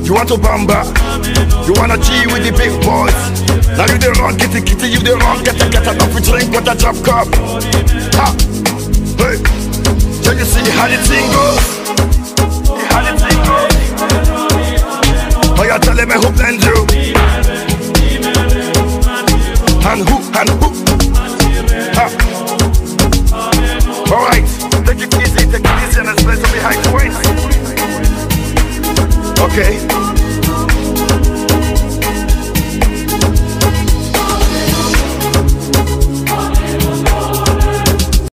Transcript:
You want to bamba? You wanna G with the big boys? Now you the wrong, kitty kitty, you the wrong, get enough to drink with a drop cup. Ha! Hey! So you see how the thing goes? How the thing goes? Oh, you're telling me who blend you? And who? Ha! Alright, take it easy and let's play some behind the waist. Okay.